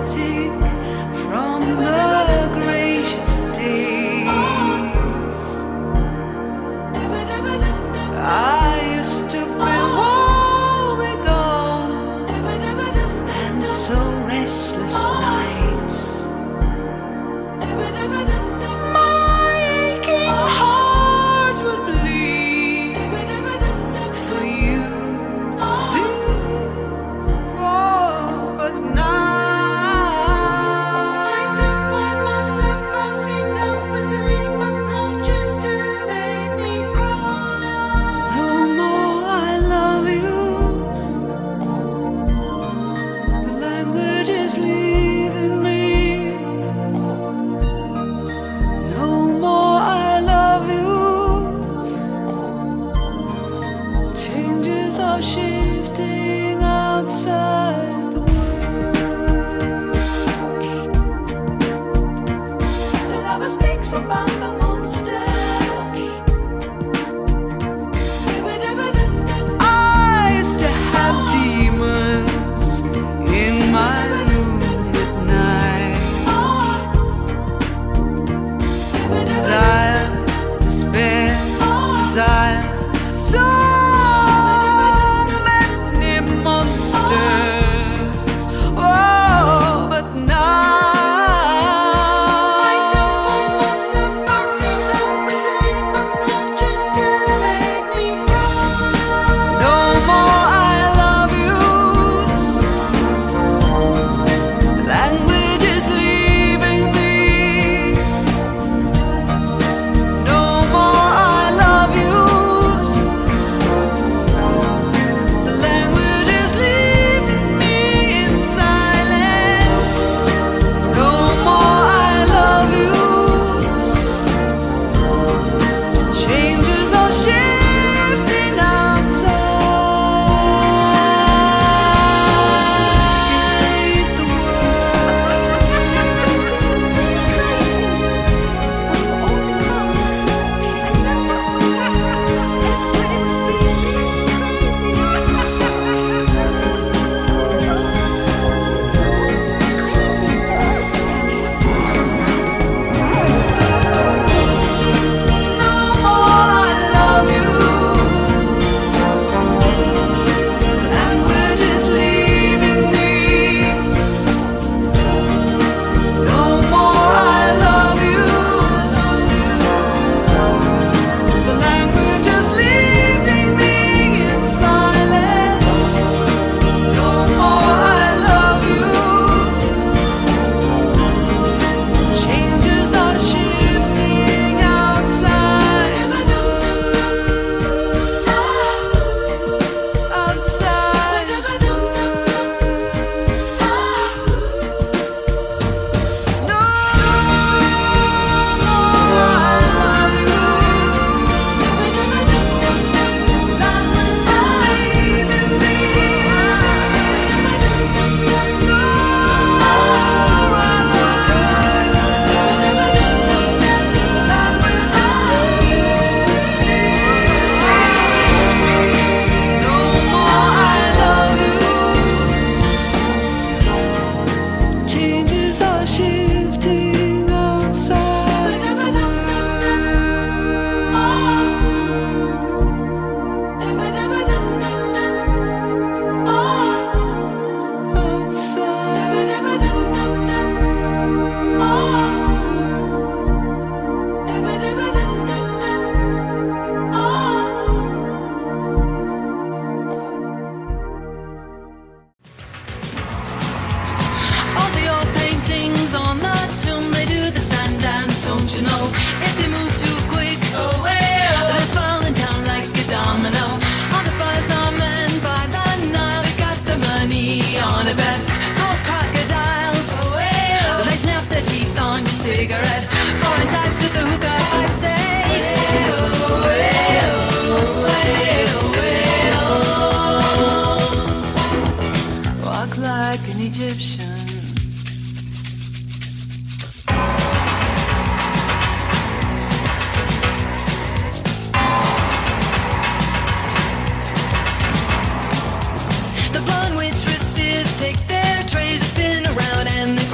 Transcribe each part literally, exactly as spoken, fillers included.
The blonde waitresses take their trays, spin around, and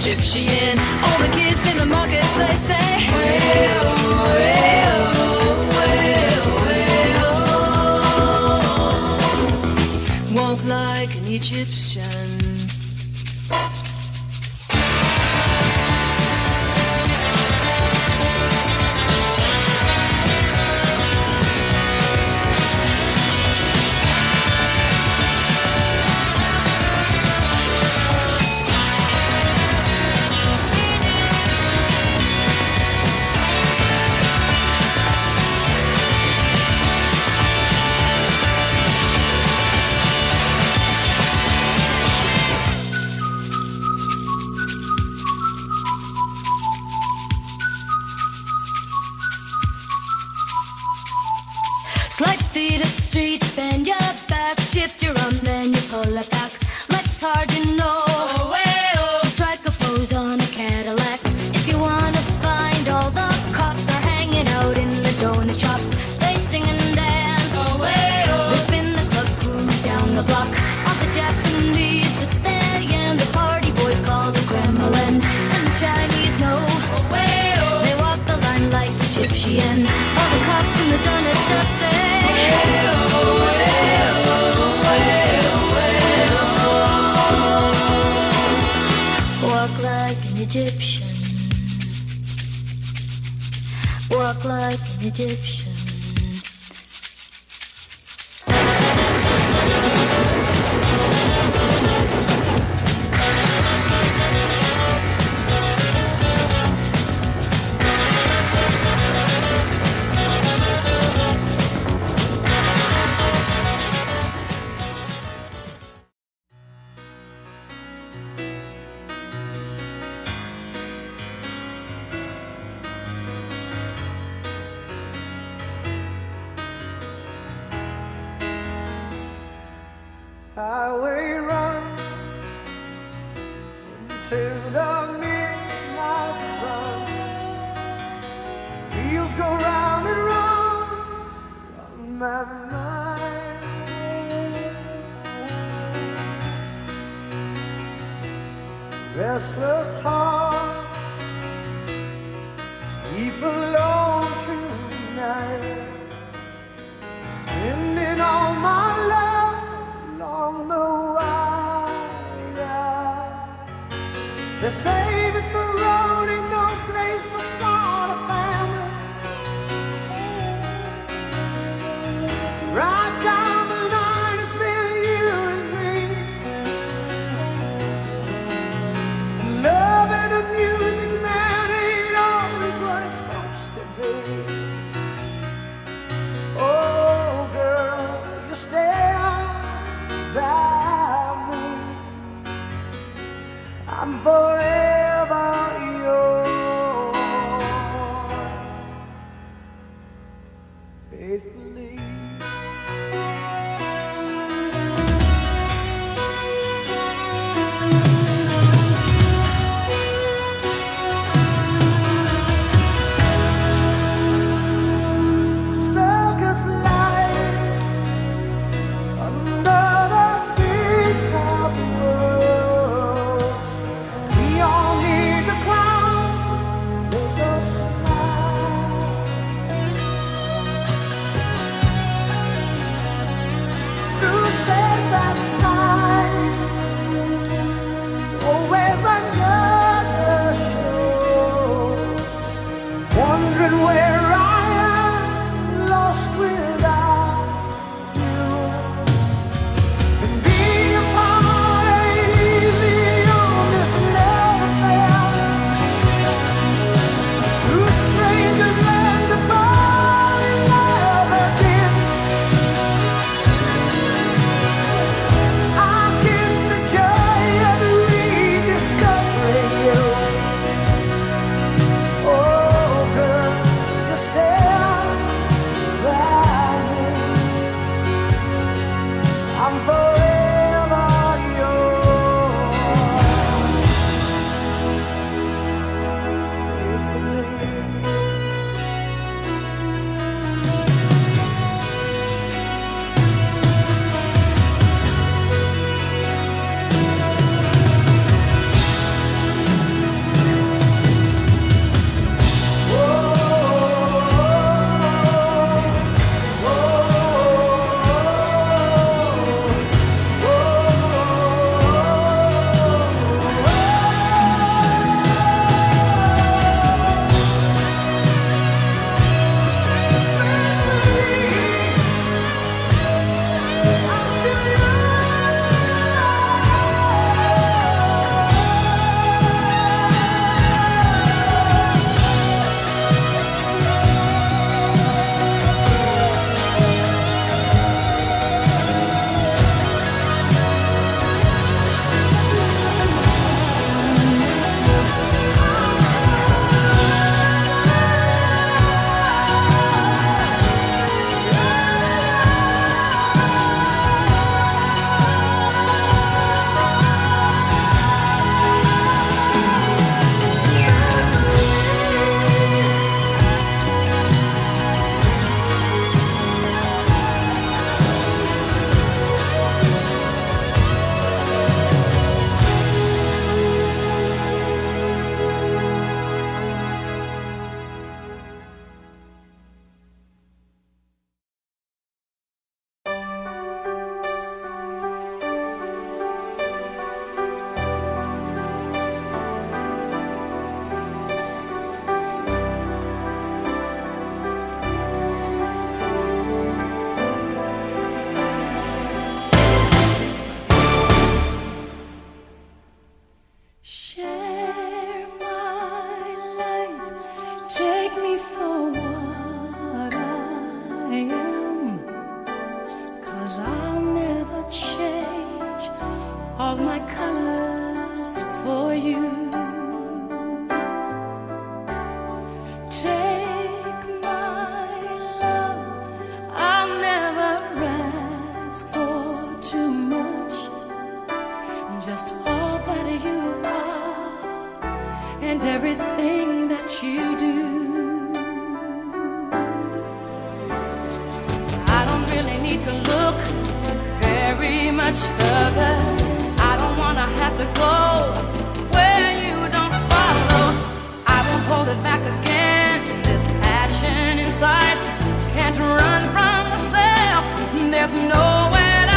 Egyptian. All the kids in the marketplace say, way-oh, way-oh, way-oh, way-oh. Walk like an Egyptian. Slight feet up the street, bend your back, shift your arm, then you pull it back. Like it's hard to know. Oh, way, oh. So strike a pose on a Cadillac. If you wanna find all the cops, they're hanging out in the donut shop. They sing and dance. Oh, way, oh. They spin the club cruise down the block. All the Japanese with their yen, the party boys call the Kremlin. And the Chinese know. Oh, way, oh. They walk the line like Egyptian. All the cops in the donut shop say, walk like an Egyptian. Walk like an Egyptian. Highway run into the midnight sun. Wheels go round and round on my mind. Restless hearts sleep alone through nights, sending all my love along the wire. They say that the road ain't no place to start a family. Right down the line, it's been you and me. And love and the music, man, ain't always what it's supposed to be. Oh, girl, you stay by me. I'm forever yours. take me for what I am, 'cause I'll never change all my colors for you. Take my love, I'll never ask for too much, just all that you are and everything that you do. I don't really need to look very much further. I don't wanna have to go where you don't follow. I won't hold it back again. This passion inside can't run from myself. There's nowhere to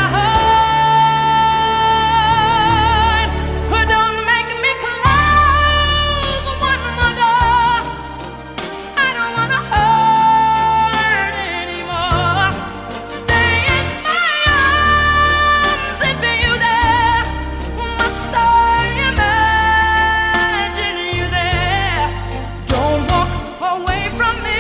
hide. But don't make me close one more door. I don't wanna hurt anymore. Stay in my arms if you dare. Must I imagine you there? Don't walk away from me.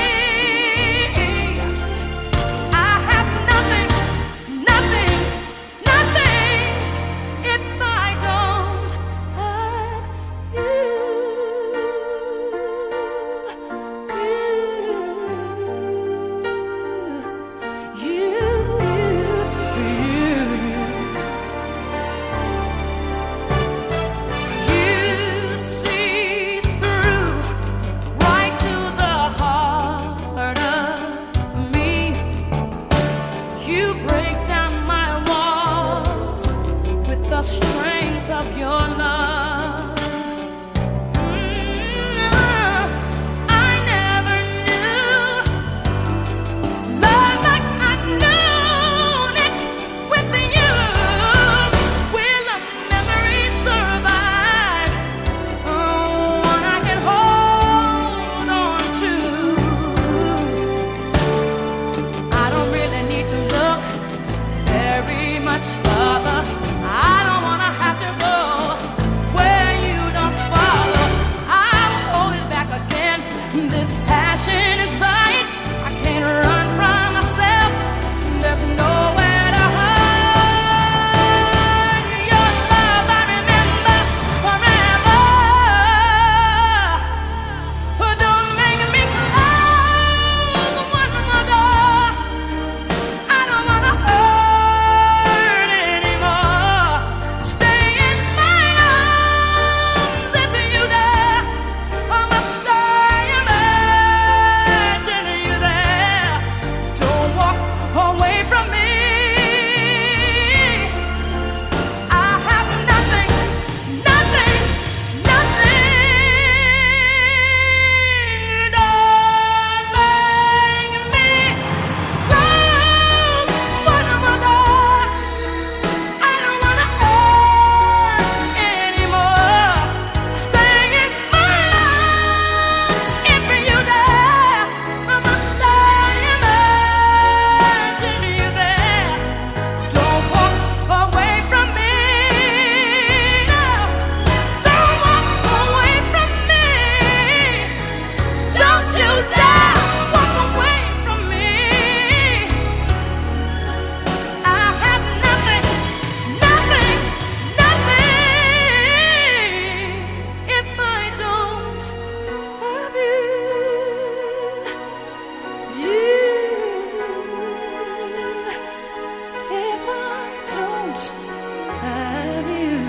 I have nothing, nothing, nothing if I don't have you. You, you, you, you see through right to the heart of me. You break down my walls with the strength of your love. Mm, I never knew love like I've known it with you. Will a memory survive? Oh, one I can hold on to. I don't really need to look very much further. I don't wanna have to go where you don't follow. I'll hold it back again. This passion inside, I can't run from myself. There's nowhere to hide. Your love I remember forever. But don't make me close one more door. I don't wanna hurt anymore. Stay in my arms if you dare. Or must I imagine you there? Don't walk away from me. I have nothing, nothing, nothing. Don't make me close one more door. I don't wanna hurt anymore. Stay in my arms if you dare. Or must I imagine you there? Don't walk away from me. No, don't walk away from me. Don't you dare walk away from me. I have nothing, nothing, nothing if I don't have you. You, if I don't have you.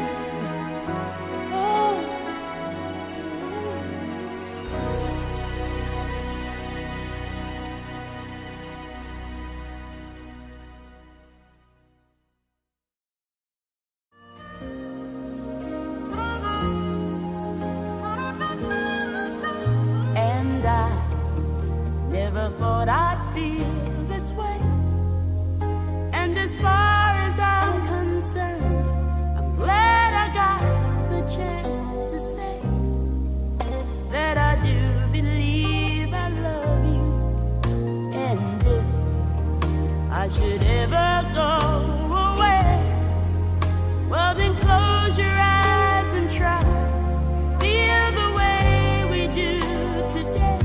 Oh. And I never thought I'd feel this way. And as far as I'm concerned, I'm glad I got the chance to say that I do believe I love you. And if I should ever go away, well then close your eyes and try feel the way we do today.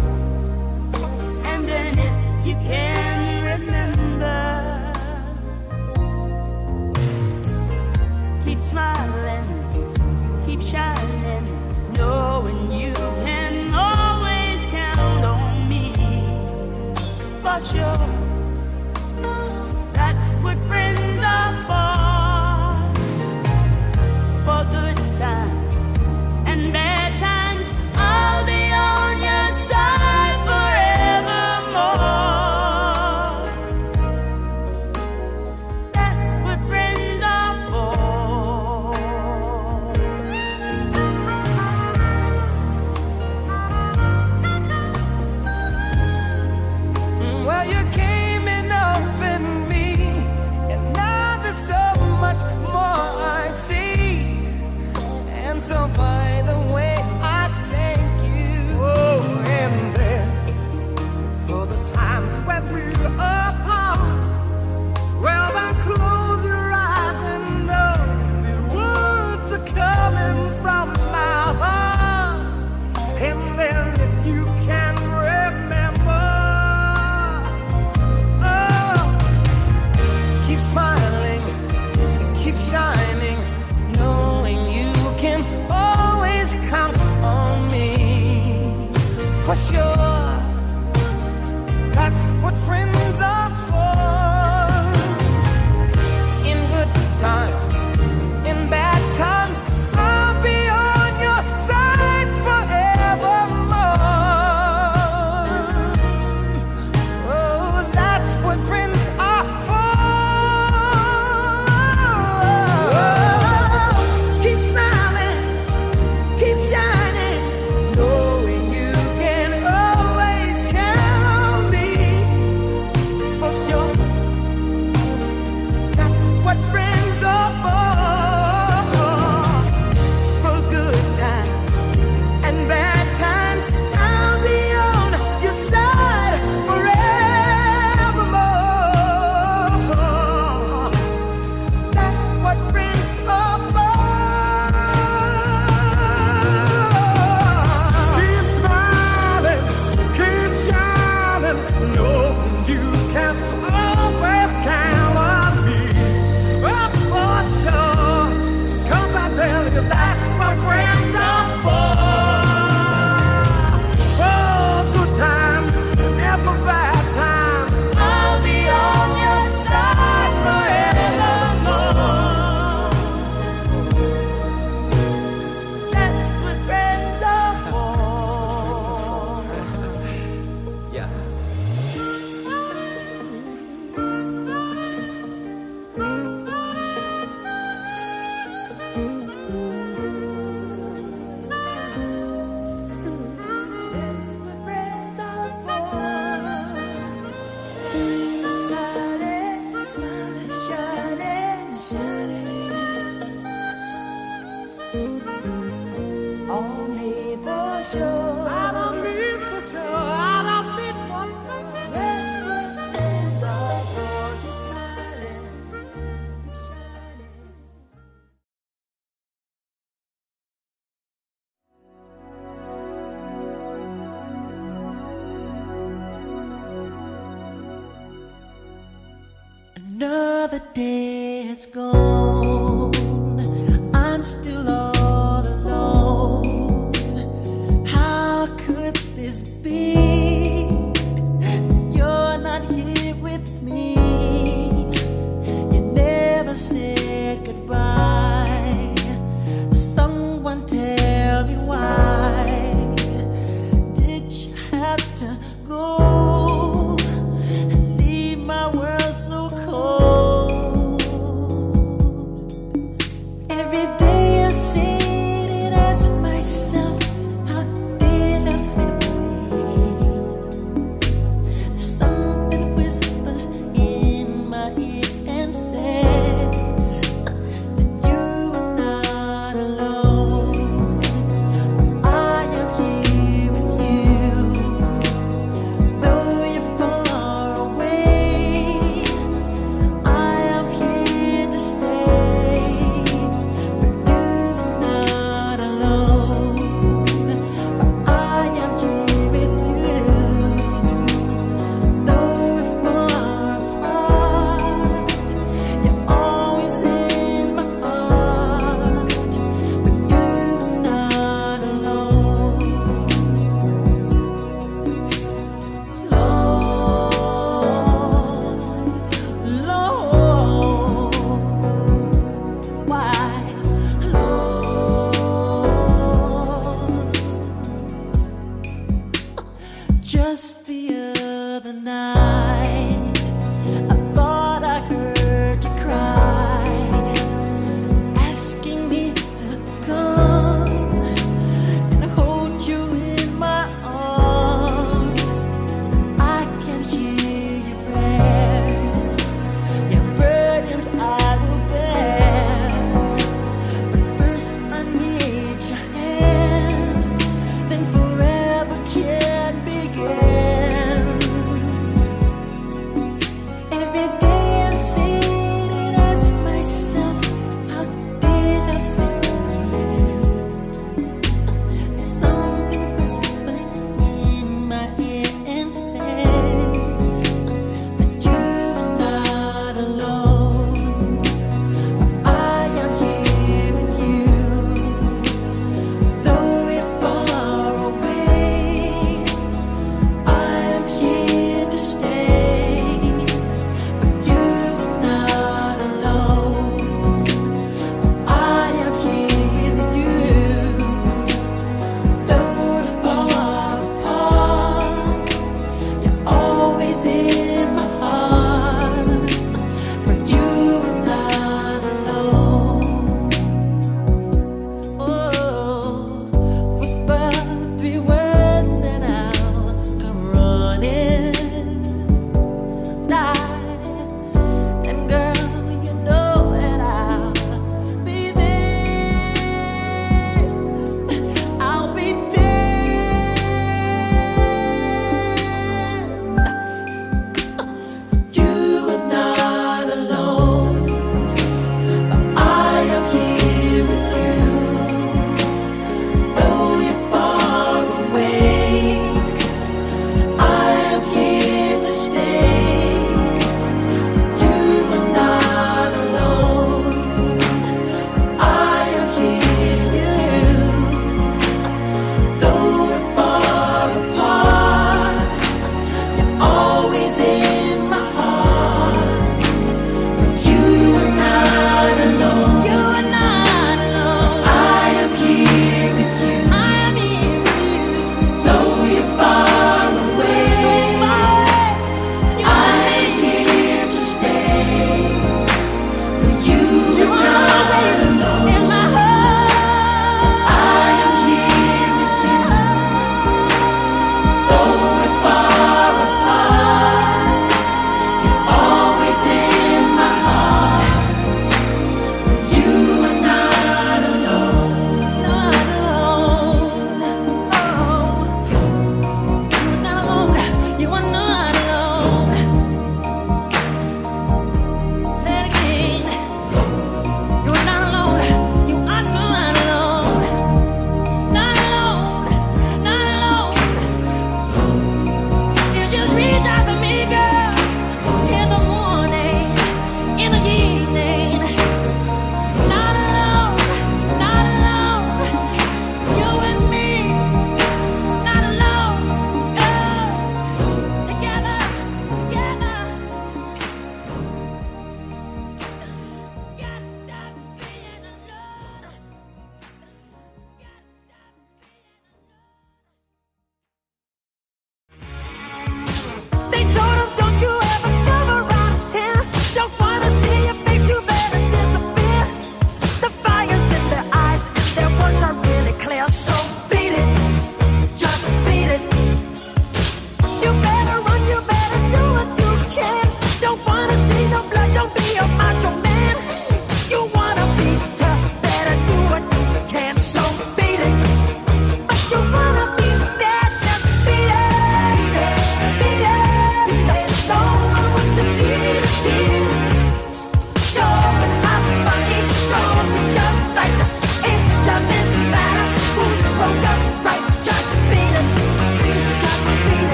for sure. That's what friends are for. In good times, in bad times, I'll be on your side forevermore. Oh, that's what friends are for. Oh, keep smiling, keep shining, knowing you can always count on me. For sure, that's what friends are for. For good times and bad times, I'll be on your side forevermore. That's what friends are for. Keep smiling, keep shining, know you can always count on me. Oh, for sure, 'cause I tell you that's what friends are for. Oh, good times, never bad times, I'll be on your side forevermore. That's what friends are for. Yeah. That's what friends are for. Shining, shining, shining. On me for sure. I don't need for sure, I don't need for sure. That's what friends are for. Shining, shining. Another day has gone. I'm still all alone. How could this be? You're not here with me. You never said goodbye. Someone tell me why did you have to go? Leave my world so cold. Every day I sit and ask myself, how did I slip away? Something whispers in my ear and says that you are not alone. I am here with you. Though you're far away, I am here to stay. But you're not alone. I am here with you. Though we're far apart, you're always in my heart. But you're not alone. Lord, Lord, why, Lord? Just the other night, I thought I heard you cry, asking me to come and hold you in my arms. I can hear your prayers, your burdens I will bear. But first I need your hand, then forever can begin.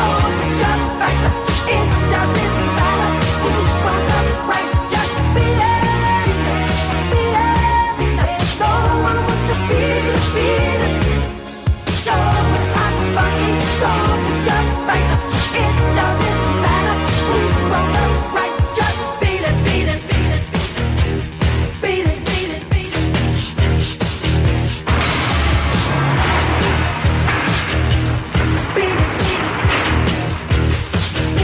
Beat it, beat it.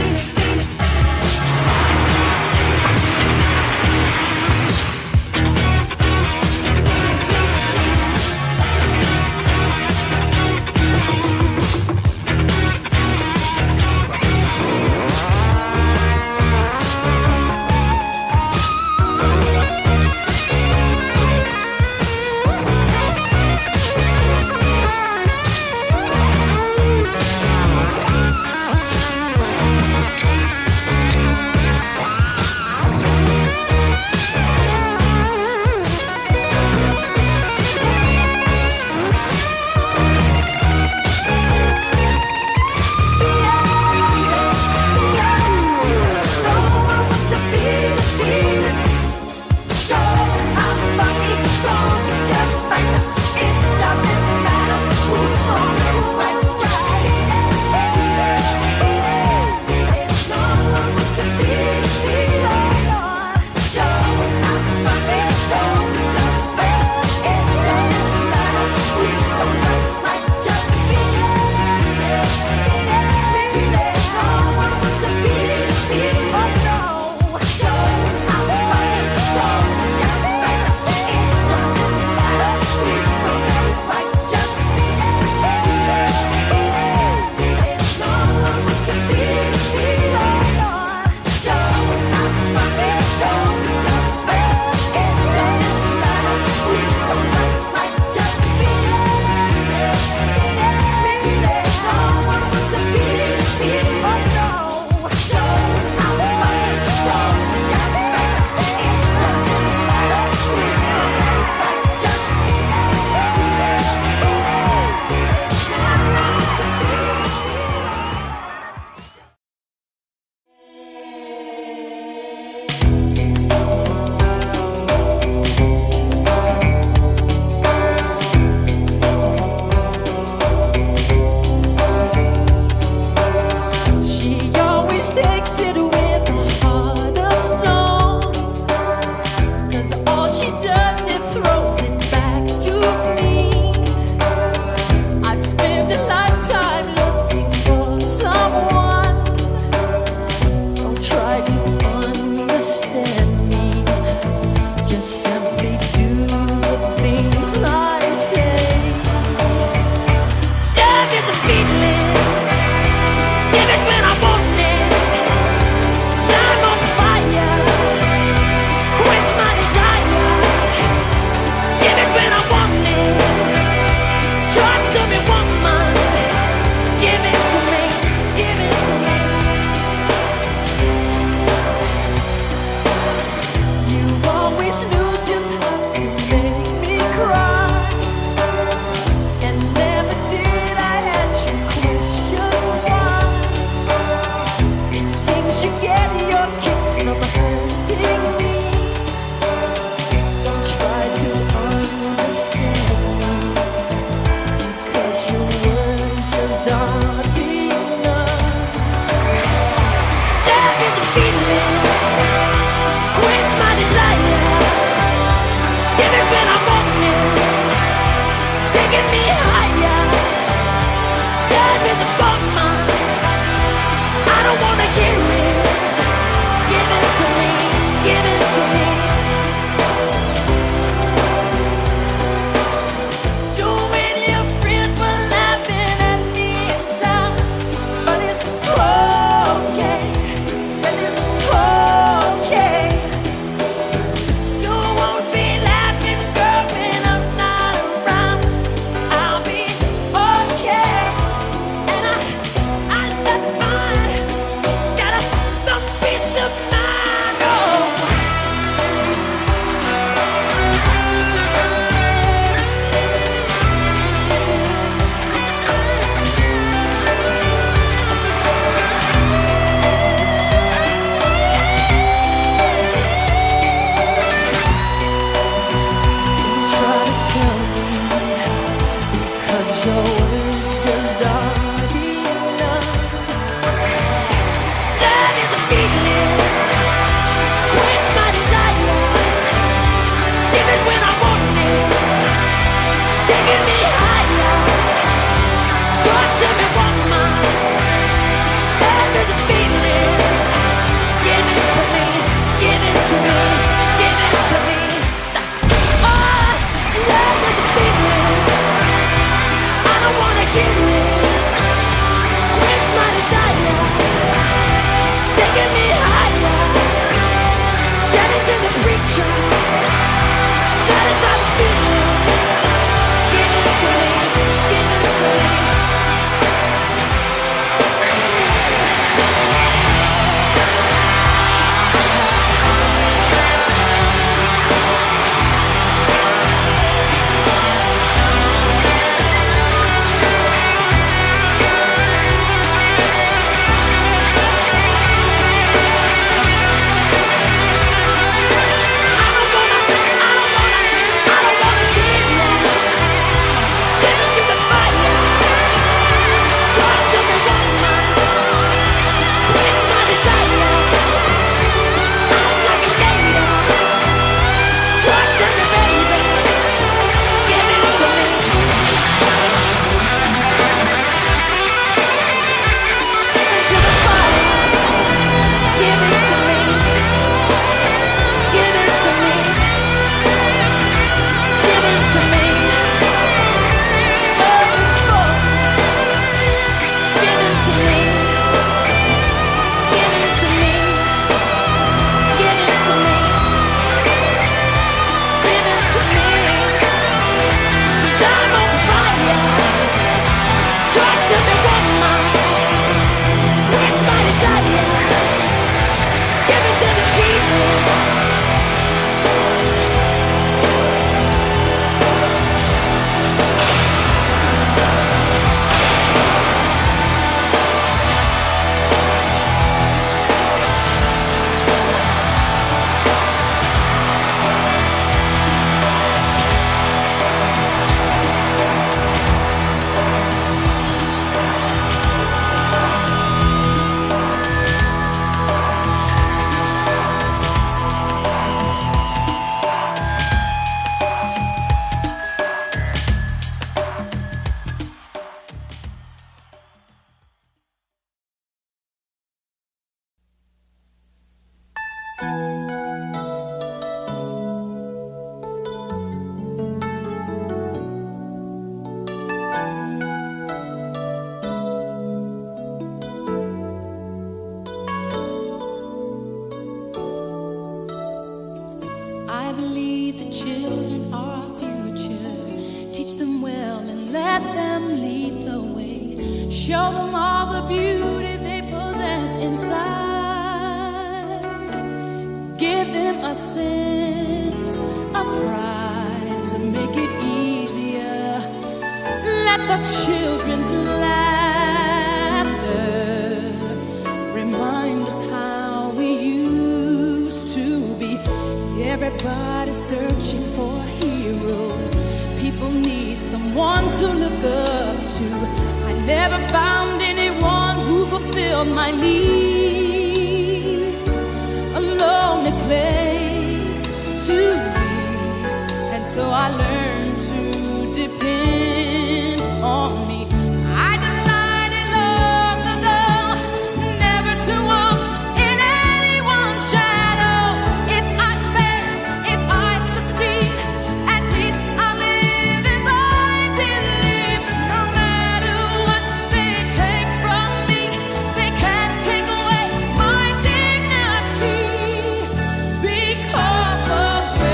I believe the children are our future. Teach them well and let them lead the way. Show them all the beauty they possess inside. Give them a sense of pride to make it easier. Let the children's laughter remind us how we used to be. Everybody's searching for a hero. People need someone to look up to. I never found anyone who fulfilled my needs. A lonely place to be. And so I learned to depend on me. I decided long ago never to walk in anyone's shadows. If I fail, if I succeed, at least I live as I believe. No matter what they take from me, they can't take away my dignity. Because the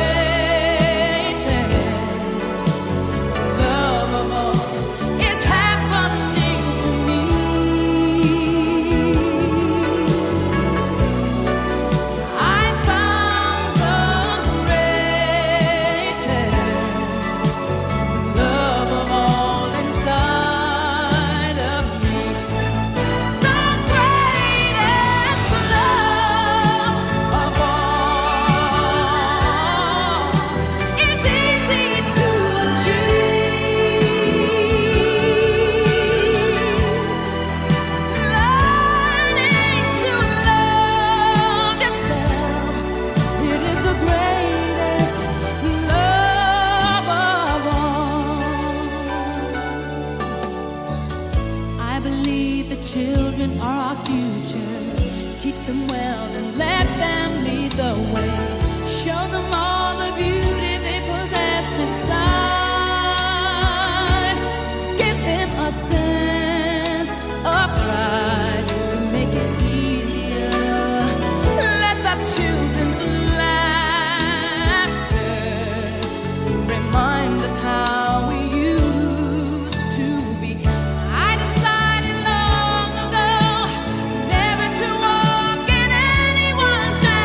greatest love of all is happening to me. I found the greatest love of all inside of me. The greatest love of all is easy to achieve. Learning to love yourself, it is the greatest love of all. I believe the children are our future. Teach them well and let them lead the way. Show them all the beauty they possess inside. Give them a sense of pride to make it easier. Let the children's laughter remind us how we used to be. I decided long ago never to walk in anyone's shadows.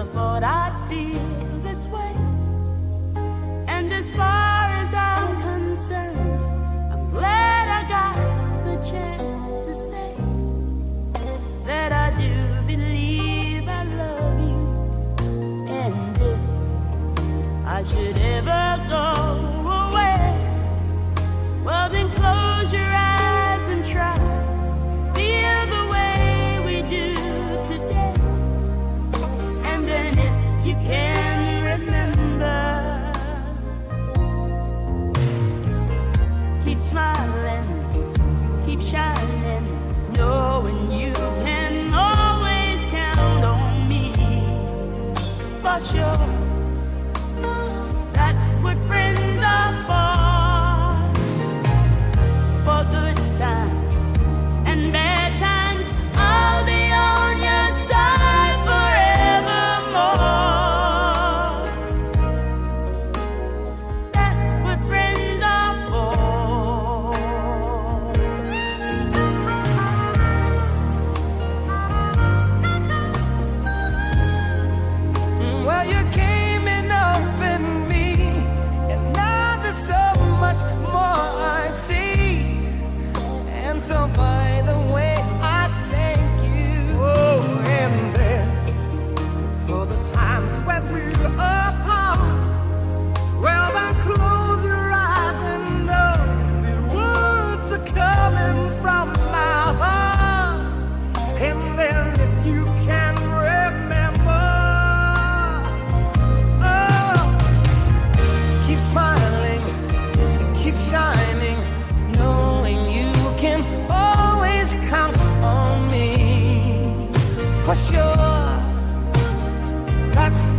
thought I'd feel this way. And as far as I'm concerned, I'm glad I got the chance to say that I do believe I love you. And if I should ever go away, well then close your eyes and try feel the way we do today. And then if you can remember, keep smiling, keep shining, knowing you can always count on me. For sure, that's what friends are for. For good times and bad times, I'll be on your side forevermore. That's what friends are for. Well, you came in up in me, and now there's so much more I see. And so by the way, I thank you. Oh, and then for the times when we're apart, well, then close your eyes and know the words are coming from my heart. And then if you can remember, oh, keep smiling, keep shining, knowing you can always count on me. For sure, that's